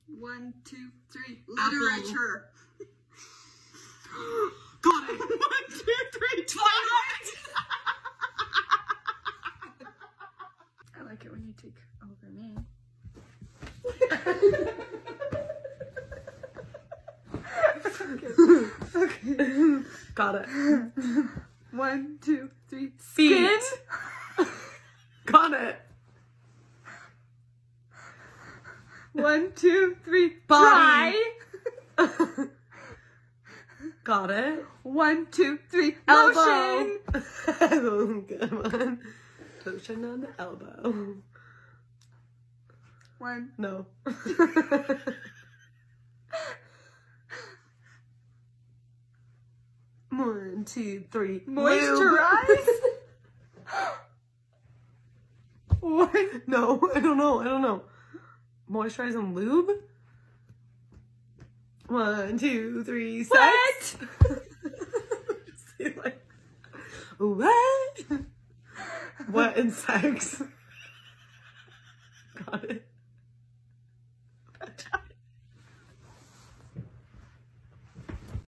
1, 2, 3. Literature. Got it. 1, 2, 3. Twilight. I like it when you take over me. Okay. Got it. 1, 2, 3. Feet. Skin. Got it. 1, 2, 3. Body. Dry. Got it. 1, 2, 3. Elbow. Lotion. Good one. Lotion on the elbow. 1. No. 1, 2, 3. Moisturize. 1. No, I don't know. Moisturize and lube. 1, 2, 3. Sex. Like, what? What and sex? Got it.